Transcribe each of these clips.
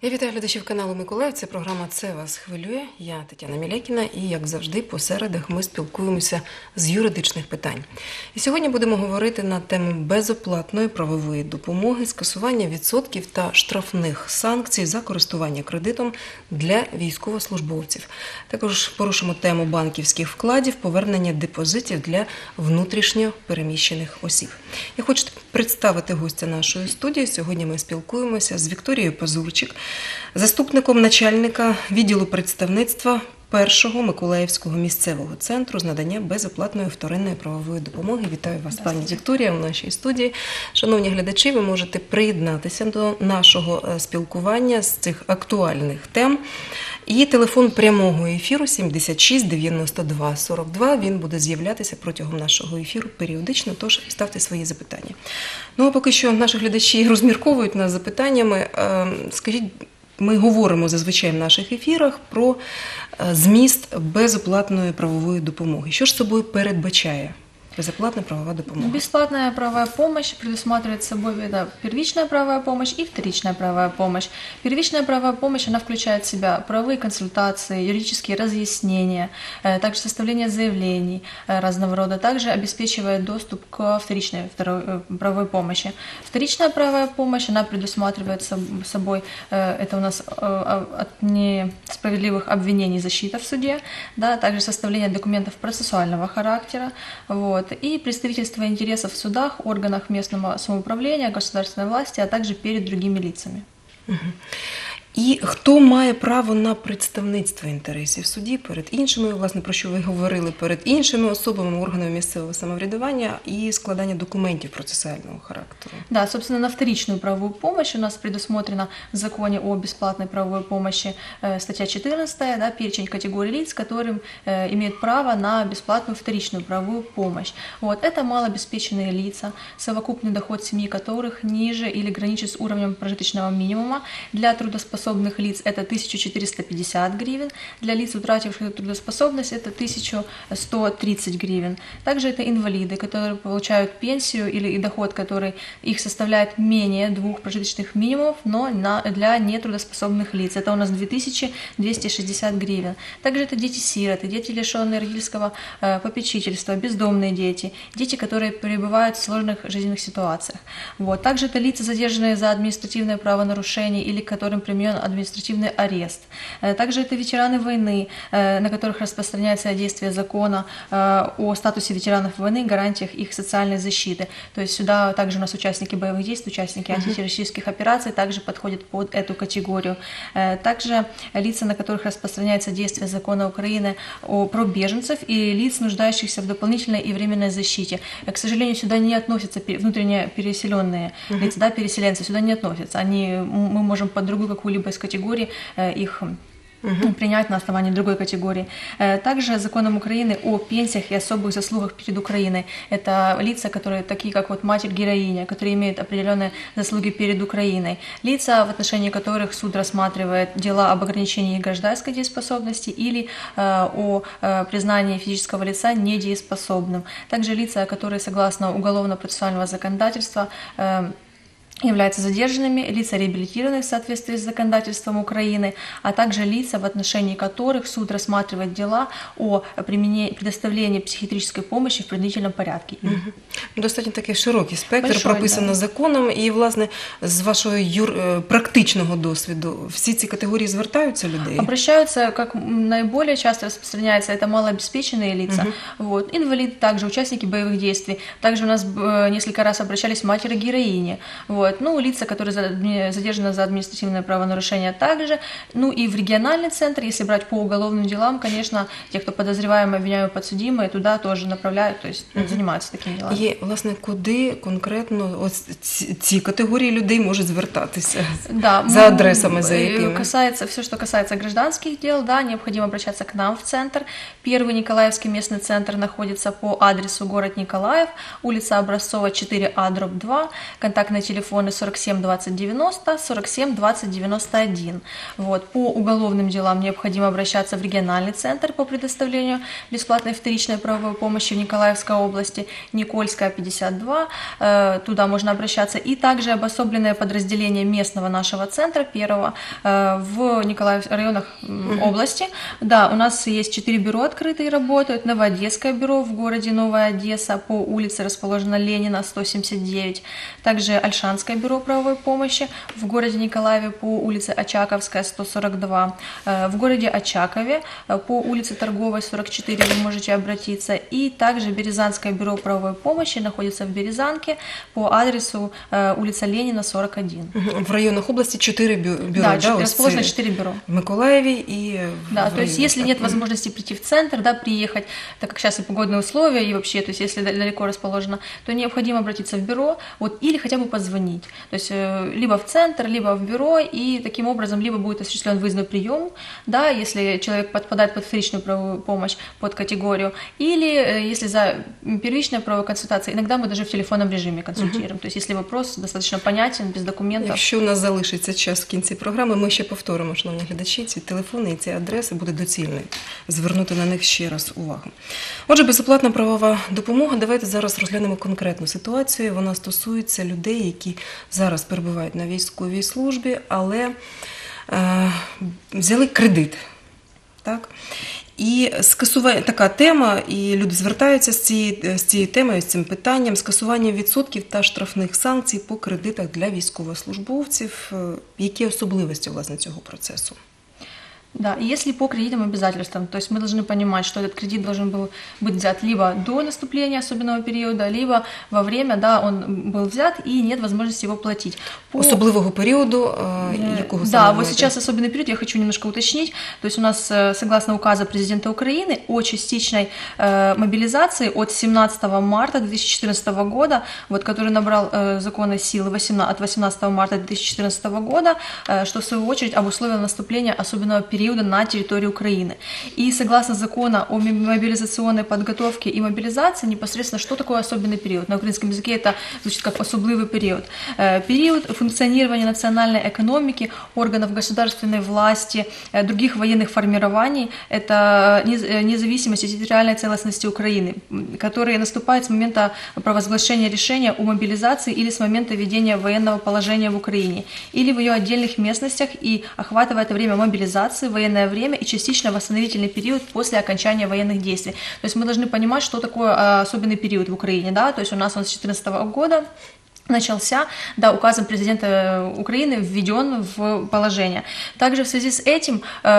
Я вітаю глядачів каналу Миколаїв. Це програма «Це вас хвилює». Я Тетяна Мілякіна і, як завжди, по середах ми спілкуємося з юридичних питань. І сьогодні будемо говорити на тему безоплатної правової допомоги, скасування відсотків та штрафних санкцій за користування кредитом для військовослужбовців. Також порушимо тему банківських вкладів, повернення депозитів для внутрішньо переміщених осіб. Я хочу представити гостя нашої студії. Сьогодні ми спілкуємося з Вікторією Пазурчик, заступником начальника відділу представництва першого Миколаївського місцевого центру з надання безоплатної вторинної правової допомоги. Вітаю вас, пані Вікторія, в нашій студії. Шановні глядачі, ви можете приєднатися до нашого спілкування з цих актуальних тем. І телефон прямого ефіру 76 92 42. Він буде з'являтися протягом нашого ефіру періодично, тож ставте свої запитання. Ну, а поки що наші глядачі розмірковують над запитаннями. Скажіть, ми говоримо зазвичай в наших ефірах про зміст безоплатної правової допомоги. Що ж собою передбачає безоплатная правовая допомога? Бесплатная правовая помощь предусматривает собой первичная правовая помощь и вторичная правовая помощь. Первичная правовая помощь, она включает в себя правовые консультации, юридические разъяснения, также составление заявлений разного рода, также обеспечивает доступ к вторичной правовой помощи. Вторичная правовая помощь, она предусматривает собой, это у нас от несправедливых обвинений защита в суде, да, также составление документов процессуального характера, и представительство интересов в судах, органах местного самоуправления, государственной власти, а также перед другими лицами. І хто має право на представництво інтересів в суді перед іншими, власне, про що ви говорили, перед іншими особами, органами місцевого самоврядування и складання документів процессуального характеру? Да, собственно, на вторичную правовую помощь у нас предусмотрена в законе о бесплатной правовой помощи статья 14, да, перечень категорий лиц, которым имеют право на бесплатную вторичную правовую помощь. Это малообеспеченные лица, совокупный доход семьи которых ниже или граничит с уровнем прожиточного минимума. Для трудоспособных лиц это 1450 гривен, для лиц, утративших трудоспособность, это 1130 гривен. Также это инвалиды, которые получают пенсию или доход, который их составляет менее 2 прожиточных минимумов, но для нетрудоспособных лиц. Это у нас 2260 гривен. Также это дети-сироты, дети, лишенные родительского попечительства, бездомные дети, дети, которые пребывают в сложных жизненных ситуациях. Также это лица, задержанные за административное правонарушение или которым применен административный арест. Также это ветераны войны, на которых распространяется действие закона о статусе ветеранов войны, гарантиях их социальной защиты. То есть сюда также у нас участники боевых действий, участники антитеррористических операций также подходят под эту категорию. Также лица, на которых распространяется действие закона Украины про беженцев и лиц, нуждающихся в дополнительной и временной защите. К сожалению, сюда не относятся внутренне переселенные лица, да, переселенцы, сюда не относятся. Мы можем под другую какую-либо из категорий их принять на основании другой категории. Также законом Украины о пенсиях и особых заслугах перед Украиной. Это лица, которые такие, как матерь-героиня, которые имеют определенные заслуги перед Украиной. Лица, в отношении которых суд рассматривает дела об ограничении гражданской дееспособности или о признании физического лица недееспособным. Также лица, которые, согласно уголовно-процессуального законодательства, являются задержанными, лица реабилитированные в соответствии с законодательством Украины, а также лица, в отношении которых суд рассматривает дела о предоставлении психиатрической помощи в принудительном порядке. Достатньо такий широкий спектр прописано законом. І, власне, з вашого практичного досвіду всі ці категорії звертаються людей? Обращаются, как наиболее часто распространяется, это малообеспеченные лица, инвалиды, также участники боевых действий. Также у нас несколько раз обращались матери-героини. Лица, которые задержаны за административное правонарушение также. И в региональный центр, если брать по уголовным делам, конечно, те, кто подозреваемые, обвиняемые, подсудимые, туда тоже направляют, то есть занимаются такими делами. І, власне, куди конкретно ці категорії людей можуть звертатися? Да, за адресами, за якими? Все, что касается гражданских дел, да, необходимо обращаться к нам в центр. Первый Николаевский местный центр находится по адресу город Николаев, улица Образцова, 4А/2, контактный телефон телефоны 47 20 90, 47 20 91. Вот. По уголовным делам необходимо обращаться в региональный центр по предоставлению бесплатной вторичной правовой помощи в Николаевской области, Никольская, 52, туда можно обращаться. И также обособленное подразделение местного нашего центра, первого, в районах области. Да, у нас есть 4 бюро открытые работают. Новоодесское бюро в городе Новая Одесса по улице расположена Ленина, 179. Также Ольшанское бюро правовой помощи в городе Николаеве по улице Очаковская, 142. В городе Очакове по улице Торговой, 44 вы можете обратиться. И также Березанское бюро правовой помощи находится в Березанке по адресу улица Ленина, 41. В районах области 4 бюро, да, расположено 4 бюро. В Миколаеве и да, то есть если нет возможности прийти в центр, да, приехать, так как сейчас и погодные условия, и вообще, то есть если далеко расположено, то необходимо обратиться в бюро, вот, или хотя бы позвонить. То есть либо в центр, либо в бюро, и таким образом либо будет осуществлен выездной прием, да, если человек подпадает под вторичную правовую помощь, под категорию, или если за первичную правовую консультацию, иногда мы даже в телефонном режиме консультируем. То есть если вопрос достаточно понятен, без документов. Якщо у нас залишиться час в кінці програми, ми ще повторимо, шановні глядачі, ці телефони і ці адреси, буде доцільно звернути на них ще раз увагу. Отже, безоплатна правова допомога. Давайте зараз розглянемо конкретну ситуацію. Вона стосується людей, які зараз перебувають на військовій службі, але взяли кредит. Так? І скасування така тема, і люди звертаються з цією темою, з цим питанням, скасування відсотків та штрафних санкцій по кредитах для військовослужбовців. Які особливості, власне, цього процесу? Да, и если по кредитным обязательствам, то есть мы должны понимать, что этот кредит должен был быть взят либо до наступления особенного периода, либо во время, да, он был взят и нет возможности его платить. Особливого периоду, якого да, вот сейчас особенный период, я хочу немножко уточнить, то есть у нас, согласно указа президента Украины о частичной мобилизации от 17 марта 2014 года, вот, который набрал законной силы от 18 марта 2014 года, что в свою очередь обусловило наступление особенного периода на территории Украины. И согласно закону о мобилизационной подготовке и мобилизации, непосредственно, что такое особенный период? На украинском языке это звучит как особливый период. Период функционирования национальной экономики, органов государственной власти, других военных формирований, это независимость и территориальной целостности Украины, которые наступают с момента провозглашения решения о мобилизации или с момента введения военного положения в Украине, или в ее отдельных местностях и охватывает время мобилизации, военное время и частично восстановительный период после окончания военных действий. То есть мы должны понимать, что такое особенный период в Украине, да, то есть у нас он с 2014 года начался, да, указом президента Украины введен в положение. Также в связи с этим,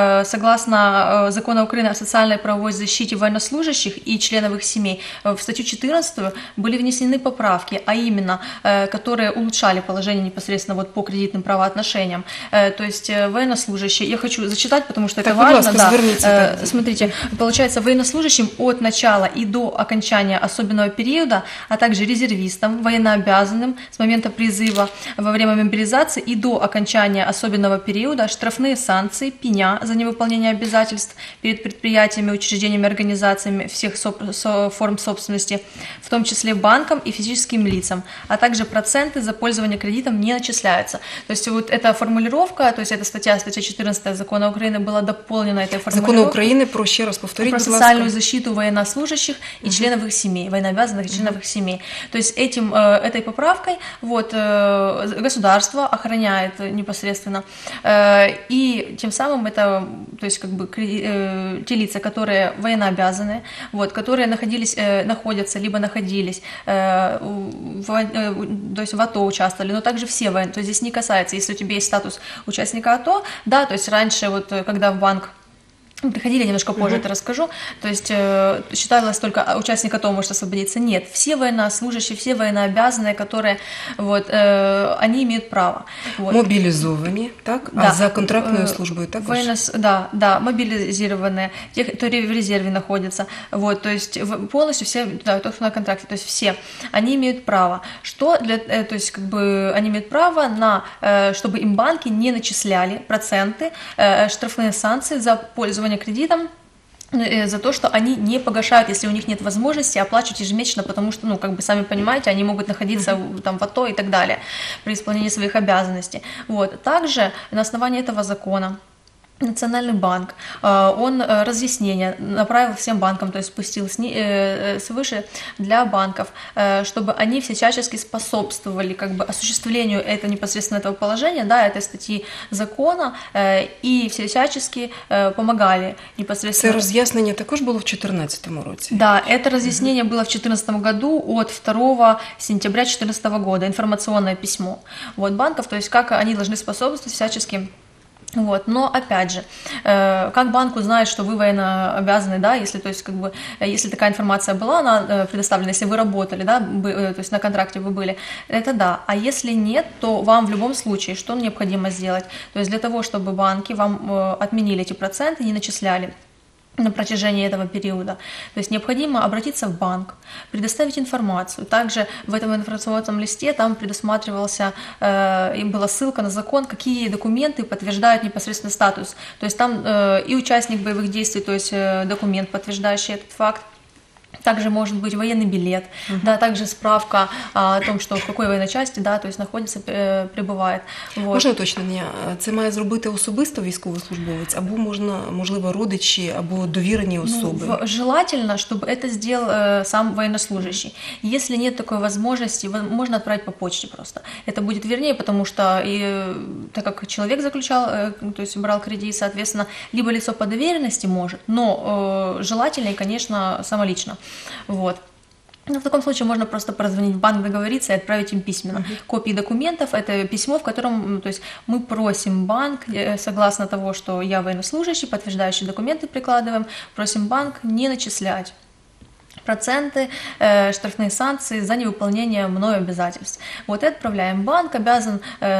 согласно закону Украины о социальной правовой защите военнослужащих и членов их семей, в статью 14 были внесены поправки, а именно, которые улучшали положение непосредственно вот по кредитным правоотношениям. То есть военнослужащие, я хочу зачитать, потому что это важно. Да. Смотрите, получается, военнослужащим от начала и до окончания особенного периода, а также резервистам, военнообязанным, с момента призыва во время мобилизации и до окончания особенного периода штрафные санкции, пеня за невыполнение обязательств перед предприятиями, учреждениями, организациями всех форм собственности, в том числе банкам и физическим лицам, а также проценты за пользование кредитом не начисляются. То есть вот эта формулировка, то есть эта статья 14 Закона Украины была дополнена этой формулировкой. Закон Украины про, еще раз повторить, про социальную защиту военнослужащих и членов их семей, военнообязанных и членов их семей. То есть этой поправкой вот, государство охраняет непосредственно, и тем самым это, то есть как бы те лица, которые военнообязаны, вот, которые находятся, либо находились, то есть в АТО участвовали, но также все военные, то есть здесь не касается, если у тебя есть статус участника АТО, да, то есть раньше, вот, когда в банк приходили, немножко позже это расскажу, то есть считалось только участник АТО может освободиться. Нет, все военнослужащие, все военнообязанные, которые, вот, они имеют право. Вот. Мобилизованные, так? Да. А за контрактную службу так? Да, мобилизированные, те, которые в резерве находятся, вот, то есть полностью все, да, кто на контракте, то есть все, они имеют право. То есть как бы они имеют право на, чтобы им банки не начисляли проценты, штрафные санкции за пользование кредитом за то, что они не погашают, если у них нет возможности оплачивать ежемесячно, потому что, ну, как бы сами понимаете, они могут находиться там в АТО и так далее при исполнении своих обязанностей. Вот. Также на основании этого закона Национальный банк, он разъяснение направил всем банкам, то есть спустил свыше для банков, чтобы они всячески способствовали как бы осуществлению этого непосредственно этого положения, да, этой статьи закона, и всячески помогали непосредственно. Це роз'яснення також було в 2014 році? Да, это разъяснение было в 2014 году от 2 сентября 2014 года, информационное письмо вот, банков, то есть как они должны способствовать всячески. Вот. Но опять же, как банк узнает, что вы военно обязаны, да, если, то есть, как бы, если такая информация была, она предоставлена, если вы работали, да, то есть на контракте вы были, это да. А если нет, то вам в любом случае что необходимо сделать? То есть для того, чтобы банки вам отменили эти проценты, не начисляли на протяжении этого периода. То есть необходимо обратиться в банк, предоставить информацию. Также в этом информационном листе там предусматривался, и была ссылка на закон, какие документы подтверждают непосредственно статус. То есть там и участник боевых действий, то есть документ, подтверждающий этот факт. Также может быть военный билет, да, также справка о том, что в какой военной части, да, то есть находится, пребывает. Вот. Можна уточнення? Це має зробити особисто військовослужбовець, або можливо, родичі, або довірені особи? Ну, желательно, чтобы это сделал сам военнослужащий. Если нет такой возможности, можно отправить по почте просто. Это будет вернее, потому что, так как человек заключал, то есть брал кредит, соответственно, либо лицо по доверенности может, но желательнее, конечно, самолично. Вот. Но в таком случае можно просто прозвонить в банк, договориться и отправить им письменно копии документов. Это письмо, в котором, то есть мы просим банк, согласно того, что я военнослужащий, подтверждающие документы прикладываем, просим банк не начислять проценты, штрафные санкции за невыполнение мною обязательств. Вот и отправляем. Банк обязан,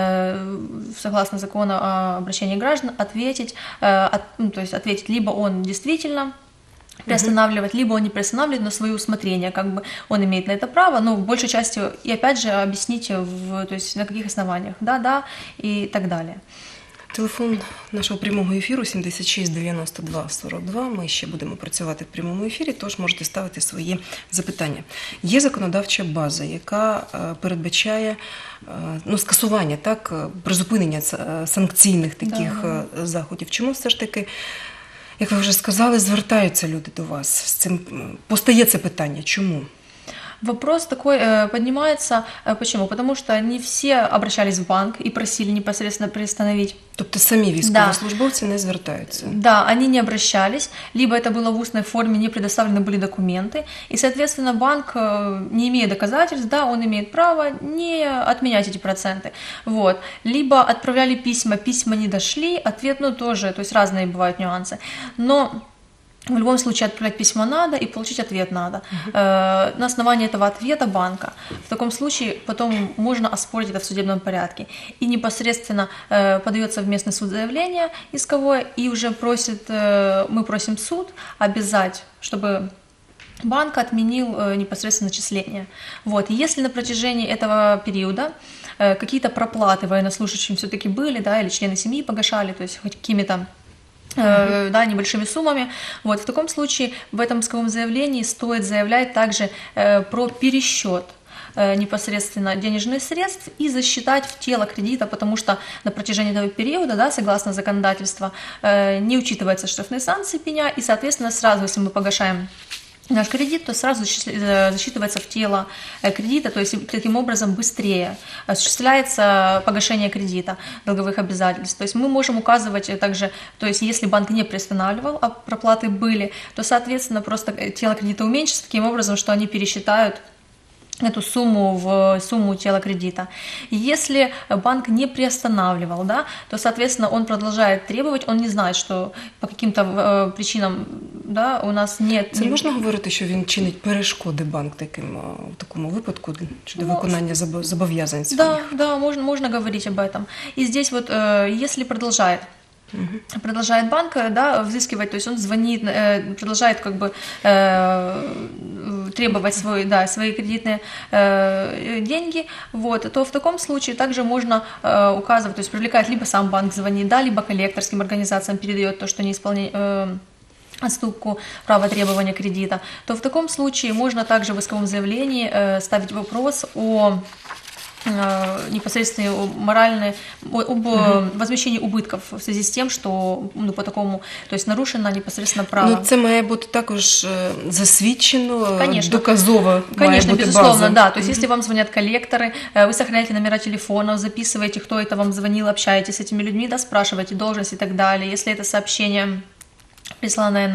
согласно закону о обращении граждан, ответить, то есть ответить, либо он действительно приостанавливать, либо он не приостанавливает на свое усмотрение, как бы он имеет на это право, но в большей части, и опять же объяснить, то есть на каких основаниях, да, и так далее. Телефон нашого прямого ефіру 76 92 42. Ми ще будемо працювати в прямому ефірі, тож можете ставити свої запитання. Є законодавча база, яка передбачає скасування, так, призупинення санкційних таких заходів. Чому все ж таки, як ви вже сказали, звертаються люди до вас з цим? Постає це питання. Чому? Вопрос такой поднимается. Почему? Потому что не все обращались в банк и просили непосредственно приостановить. Тобто самі військовослужбовці не звертаються? Да, они не обращались, либо это было в устной форме, не предоставлены были документы, и, соответственно, банк, не имея доказательств, да, он имеет право не отменять эти проценты. Вот. Либо отправляли письма не дошли, ответ, тоже, то есть разные бывают нюансы. Но в любом случае отправлять письмо надо и получить ответ надо. На основании этого ответа банка в таком случае потом можно оспорить это в судебном порядке. И непосредственно подается в местный суд заявление исковое, и уже мы просим суд обязать, чтобы банк отменил непосредственно начисление. Вот. И если на протяжении этого периода какие-то проплаты военнослужащим все-таки были, да, или члены семьи погашали, то есть хоть какими-то да, небольшими суммами. Вот, в таком случае в этом исковом заявлении стоит заявлять также про пересчет непосредственно денежных средств и засчитать в тело кредита, потому что на протяжении этого периода, да, согласно законодательству, не учитываются штрафные санкции пеня, и, соответственно, сразу, если мы погашаем наш кредит, то сразу засчитывается в тело кредита, то есть таким образом быстрее осуществляется погашение кредита, долговых обязательств. То есть мы можем указывать также, то есть если банк не приостанавливал, а проплаты были, то, соответственно, просто тело кредита уменьшится таким образом, что они пересчитают эту сумму в сумму тела кредита. Если банк не приостанавливал, да, то, соответственно, он продолжает требовать, он не знает, что по каким-то причинам, да, у нас нет... Це можна говорити, що він чинить перешкоди банк в такому випадку щодо виконання зобов'язань своїх? Да, можно говорить об этом. И здесь вот, если продолжает банк, да, взыскивать, то есть он звонит, продолжает как бы требовать свои кредитные деньги, вот, то в таком случае также можно указывать, то есть привлекает либо сам банк звонит, да, либо коллекторским организациям передает то, что отступку права требования кредита, то в таком случае можно также в исковом заявлении ставить вопрос о непосредственно об возмещении убытков в связи с тем, что по такому, то есть нарушено непосредственно право. Ну, це має бути також засвідчено, Конечно. доказово Конечно, має бути безусловно, база. да. То есть, если вам звонят коллекторы, вы сохраняете номера телефонов, записываете, кто это вам звонил, общаетесь с этими людьми, да, спрашиваете должность и так далее. Если это сообщение присланное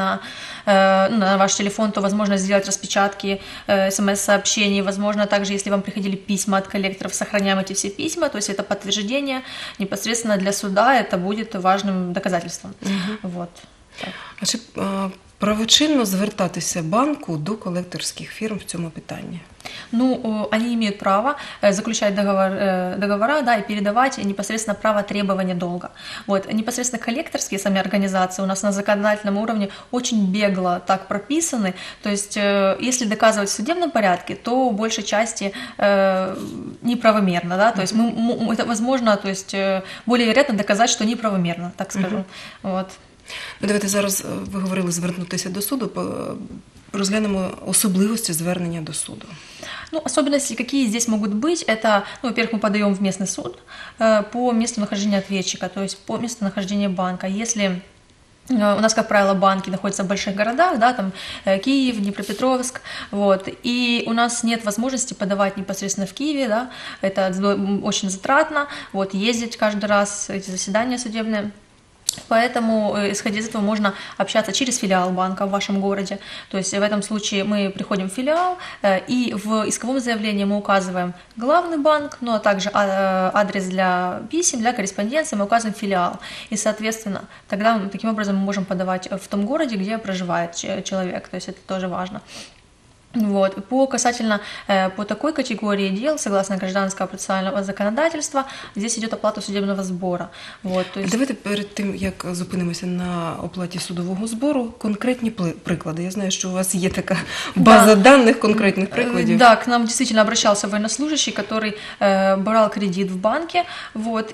на ваш телефон, то возможно сделать распечатки смс-сообщений, возможно также, если вам приходили письма от коллекторов, сохраняем эти все письма, то есть это подтверждение непосредственно для суда, это будет важным доказательством. Вот. Так. А чи правочинно звертатися банку до колекторських фірм в цьому питанні? Ну, они имеют право заключать договора, да, и передавать непосредственно право требования долга. Вот. Непосредственно коллекторские сами организации у нас на законодательном уровне очень бегло так прописаны, то есть если доказывать в судебном порядке, то в большей части неправомерно, да, то есть это возможно, то есть более вероятно доказать, что неправомерно, так скажу. Вот. Ну, давайте зараз, ви говорили звернутися до суду, розглянемо особливості звернення до суду. Ну, особенности какие здесь могут быть, это, ну, во-первых, мы подаем в местный суд по месту нахождения ответчика, то есть по месту нахождения банка. Если у нас, как правило, банки находятся в больших городах, да, там Киев, Днепропетровск, вот, и у нас нет возможности подавать непосредственно в Киеве, да, это очень затратно, вот, ездить каждый раз, эти заседания судебные. Поэтому, исходя из этого, можно общаться через филиал банка в вашем городе. То есть в этом случае мы приходим в филиал, и в исковом заявлении мы указываем главный банк, ну а также адрес для писем, для корреспонденции, мы указываем филиал. И, соответственно, тогда таким образом мы можем подавать в том городе, где проживает человек. То есть это тоже важно. Вот. Касательно по такой категории дел, согласно гражданского процессуального законодательства, здесь идет оплата судебного збору. Вот, то есть... Давайте перед тим, як зупинимося на оплаті судового збору, конкретні приклади. Я знаю, що у вас є така база даних конкретних прикладів. Да, к нам действительно обращался военнослужащий, который брал кредит в банке, вот,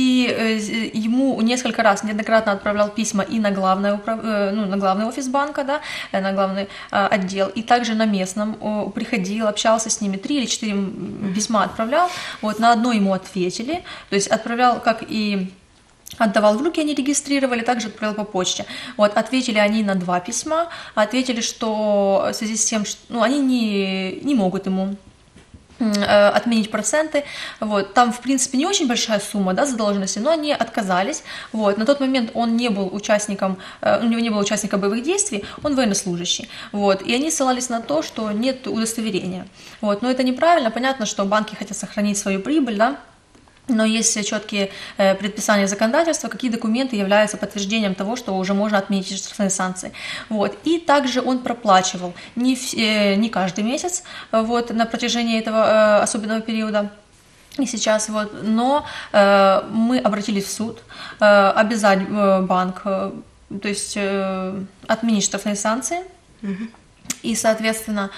и ему несколько раз, неоднократно отправлял письма и на главный офис банка, да, на главный отдел, и также на местный. Приходил, общался с ними, 3 или 4 письма отправлял, вот, на одно ему ответили, то есть отправлял, как и отдавал в руки, они регистрировали, также отправил по почте. Вот, ответили они на 2 письма, ответили, что в связи с тем, что они не могут ему отменить проценты, вот, там, в принципе, не очень большая сумма, да, задолженности, но они отказались, вот, на тот момент он не был участником, у него не было участника боевых действий, он военнослужащий, вот, и они ссылались на то, что нет удостоверения, вот, но это неправильно, понятно, что банки хотят сохранить свою прибыль, да, но есть четкие предписания законодательства, какие документы являются подтверждением того, что уже можно отменить штрафные санкции. Вот. И также он проплачивал не каждый месяц, вот, на протяжении этого особенного периода. И сейчас вот, но мы обратились в суд, обязать банк, то есть отменить штрафные санкции. И, соответственно,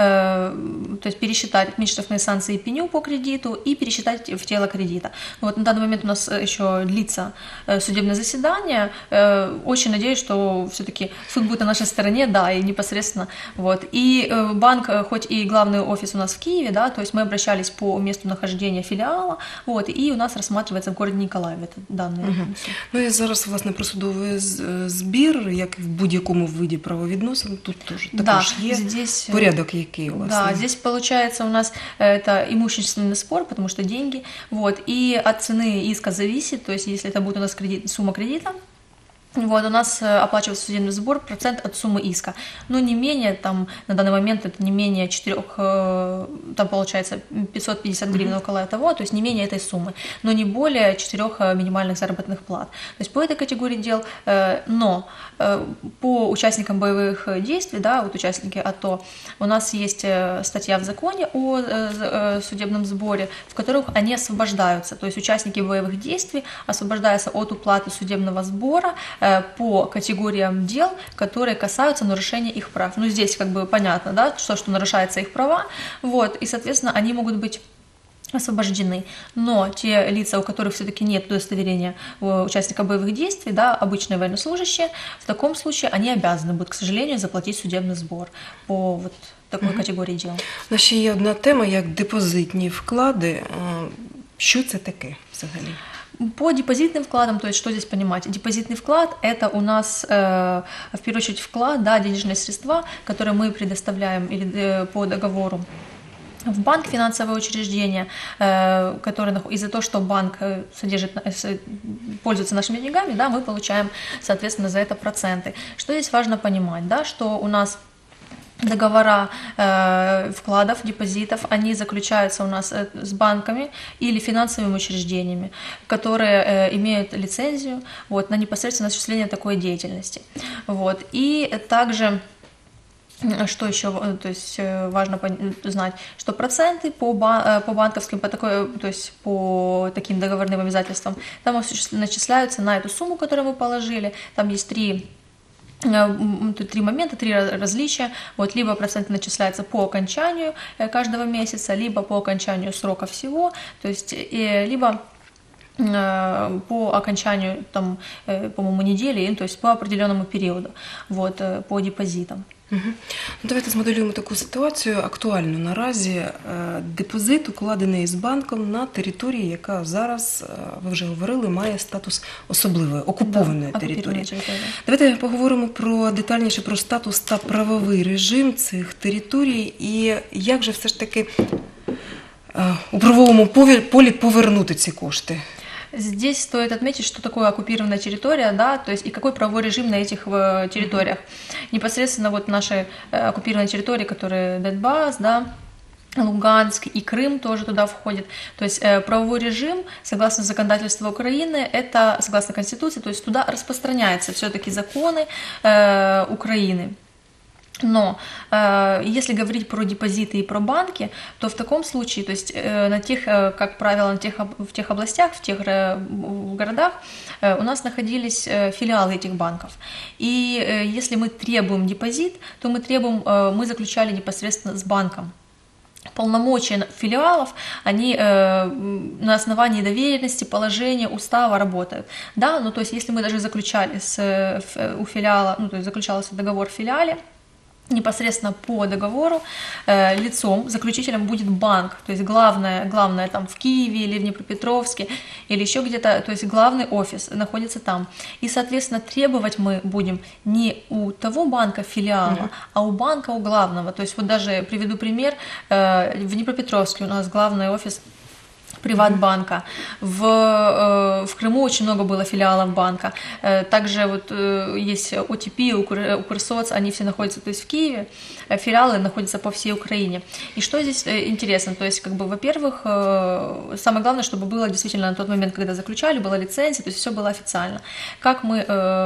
то есть пересчитать, отменить штрафные санкции и пеню по кредиту и пересчитать в тело кредита. Вот на данный момент у нас еще длится судебное заседание. Очень надеюсь, что все-таки суд будет на нашей стороне, да, и непосредственно. Вот. И банк, хоть и главный офис у нас в Киеве, да, то есть мы обращались по месту нахождения филиала, вот, и у нас рассматривается в городе Николаеве данные. Ну і зараз, власне, про судовий збір, як і в будь-якому виді правовідносин, тут теж також є здесь, порядок, який у вас. Да, здесь получается у нас это имущественный спор, потому что деньги, вот, и от цены иска зависит, то есть если это будет у нас сумма кредита, вот, у нас оплачивается судебный сбор, процент от суммы иска, но не менее, там, на данный момент это не менее 4, там получается 550 гривен, около того, то есть не менее этой суммы, но не более 4 минимальных заработных плат. То есть по этой категории дел, но по участникам боевых действий, да, вот участники АТО, у нас есть статья в законе о судебном сборе, в которых они освобождаются, то есть участники боевых действий освобождаются от уплаты судебного сбора по категориям дел, которые касаются нарушения их прав. Ну, здесь как бы понятно, да, что нарушаются их права, вот, и, соответственно, они могут быть освобождены, но те лица, у которых все-таки нет удостоверения участника боевых действий, да, обычные военнослужащие, в таком случае они обязаны будут, к сожалению, заплатить судебный сбор по вот такой категорії дел. Ще є одна тема, як депозитні вклади. Що це таке взагалі? По депозитным вкладам, то есть что здесь понимать? Депозитный вклад – это у нас, в первую очередь, вклад, да, денежные средства, которые мы предоставляем по договору в банк, финансовое учреждение, которое из-за того, что банк пользуется нашими деньгами, да, мы получаем, соответственно, за это проценты. Что здесь важно понимать, да, что у нас договора вкладов, депозитов, они заключаются у нас с банками или финансовыми учреждениями, которые имеют лицензию вот, на непосредственное осуществление такой деятельности. Вот. И также что еще, то есть важно знать, что проценты по банковским, то есть по таким договорным обязательствам, там начисляются на эту сумму, которую мы положили. Там есть три момента, три различия. Вот, либо проценты начисляются по окончанию каждого месяца, либо по окончанию срока всего, то есть либо по окончанию, там, по-моему, недели, то есть по определенному периоду, вот, по депозитам. Угу. Давайте змоделюємо таку ситуацію актуальну наразі. Депозит укладений з банком на території, яка зараз, ви вже говорили, має статус особливої, окупованої території. Давайте поговоримо детальніше про статус та правовий режим цих територій і як же все ж таки у правовому полі повернути ці кошти. Здесь стоит отметить, что такое оккупированная территория, да, то есть и какой правовой режим на этих территориях. Непосредственно вот наши оккупированные территории, которые Донбасс, да, Луганск и Крым тоже туда входит. То есть правовой режим, согласно законодательству Украины, это согласно Конституции, то есть туда распространяются все-таки законы Украины. Но если говорить про депозиты и про банки, то в таком случае, то есть на тех, как правило, в тех областях, в тех городах у нас находились филиалы этих банков. И если мы требуем депозит, то мы заключали непосредственно с банком. Полномочия филиалов, они на основании доверенности, положения, устава работают. Да, ну то есть если мы даже заключали у филиала, ну то есть заключался договор в филиале, непосредственно по договору лицом, заключителем будет банк, то есть главное там в Киеве или в Днепропетровске или еще где-то, то есть главный офис находится там. И, соответственно, требовать мы будем не у того банка филиала, а у банка, у главного. То есть вот даже приведу пример, в Днепропетровске у нас главный офис Приватбанка. В Крыму очень много было филиалов банка. Также вот есть ОТП, Укрсоц, они все находятся, то есть в Киеве, филиалы находятся по всей Украине. И что здесь интересно, то есть, как бы, во-первых, самое главное, чтобы было действительно на тот момент, когда заключали, была лицензия, то есть все было официально. Как мы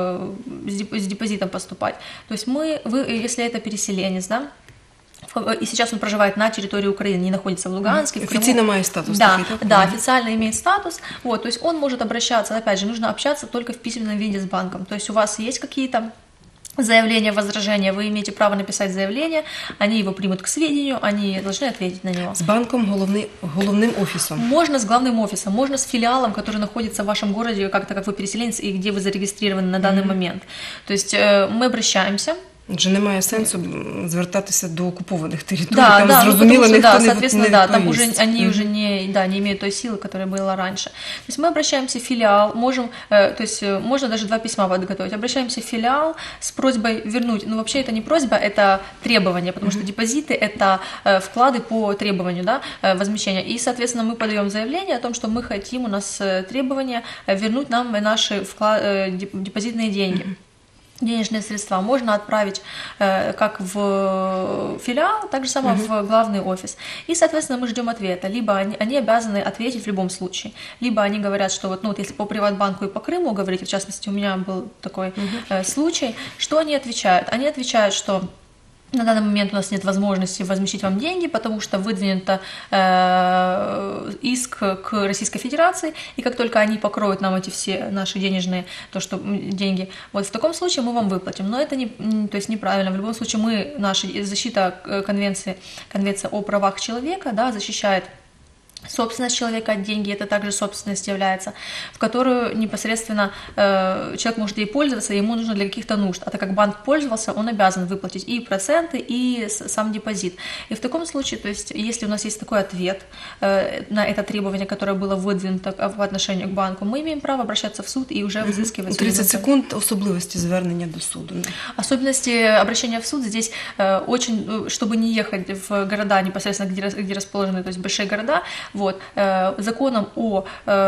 с депозитом поступать? То есть если это переселенец, да, и сейчас он проживает на территории Украины, не находится в Луганске, в Крыму. Официально имеет статус. Да, такой, так? да, официально имеет статус. Вот, то есть он может обращаться, опять же, нужно общаться только в письменном виде с банком. То есть у вас есть какие-то заявления, возражения, вы имеете право написать заявление, они его примут к сведению, они должны ответить на него. С банком, головным офисом? Можно с главным офисом, можно с филиалом, который находится в вашем городе, как вы переселенец и где вы зарегистрированы на данный момент. То есть мы обращаемся. Отже, немає сенсу звертатися до окупованих територій, да, там да, зрозуміло, ну, ніхто соответственно, не да, там відповість. они уже не имеют той силы, которая была раньше. То есть мы обращаемся в филиал, то есть можно даже 2 письма подготовить. Обращаемся в филиал с просьбой вернуть, ну вообще это не просьба, это требование, потому что депозиты это вклады по требованию, да, возмещения. И, соответственно, мы подаем заявление о том, что мы хотим, у нас требование вернуть нам наши депозитные деньги. Денежные средства можно отправить как в филиал, так же само в главный офис. И, соответственно, мы ждем ответа. Либо они обязаны ответить в любом случае, либо они говорят, что вот если по Приватбанку и по Крыму говорить, в частности, у меня был такой случай, что они отвечают? Они отвечают, что на данный момент у нас нет возможности возмещить вам деньги, потому что выдвинут иск к Российской Федерации, и как только они покроют нам эти все наши денежные, деньги, вот в таком случае мы вам выплатим. Но это то есть неправильно. В любом случае наша защита конвенция о правах человека, да, защищает собственность человека, деньги это также собственность является, в которую непосредственно человек может ей пользоваться, ему нужно для каких-то нужд, а так как банк пользовался, он обязан выплатить и проценты, и сам депозит. И в таком случае, то есть если у нас есть такой ответ на это требование, которое было выдвинуто по отношению к банку, мы имеем право обращаться в суд и уже взыскивать. 30 секунд особливості звернення до суду. Особенности обращения в суд здесь очень, чтобы не ехать в города непосредственно, где расположены, то есть большие города, вот, законом о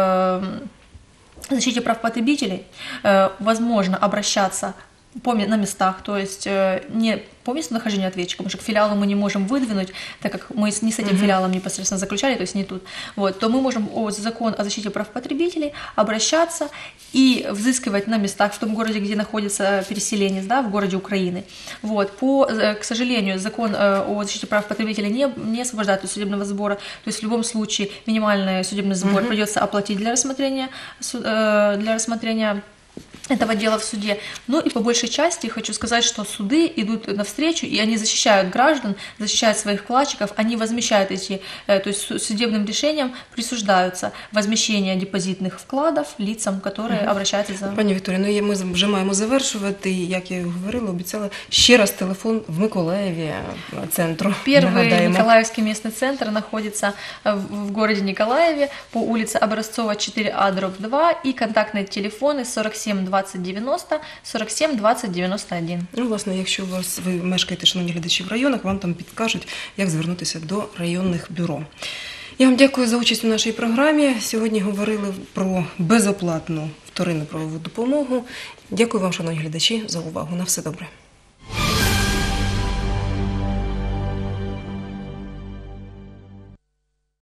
защите прав потребителей возможно обращаться на местах, то есть не по местонахождению ответчика, потому что к филиалу мы не можем выдвинуть, так как мы не с этим филиалом непосредственно заключали, то есть не тут, вот, то мы можем о закон о защите прав потребителей обращаться и взыскивать на местах в том городе, где находится переселенец, да, в городе Украины. Вот, к сожалению, закон о защите прав потребителей не освобождает от судебного сбора, то есть в любом случае минимальный судебный сбор придется оплатить для рассмотрения этого дела в суде. Ну и по большей части хочу сказать, что суды идут навстречу, и они защищают граждан, защищают своих вкладчиков, они возмещают то есть судебным решением присуждаются возмещение депозитних вкладів лицам, які обращаються за... Пані Вікторія, ми вже маємо завершувати. Як я і говорила, обіцяла ще раз телефон в Миколаєві центру. Первый Николаевский местный центр находится в городе Николаеве по улице Образцова 4А/2 и контактные телефоны 47 20 90, 47 20 91. Ну, власне, якщо ви мешкаєте, шановні глядачі, в районах, вам там підкажуть, як звернутися до районних бюро. Я вам дякую за участь у нашій програмі. Сьогодні говорили про безоплатну вторинну правову допомогу. Дякую вам, шановні глядачі, за увагу. На все добре.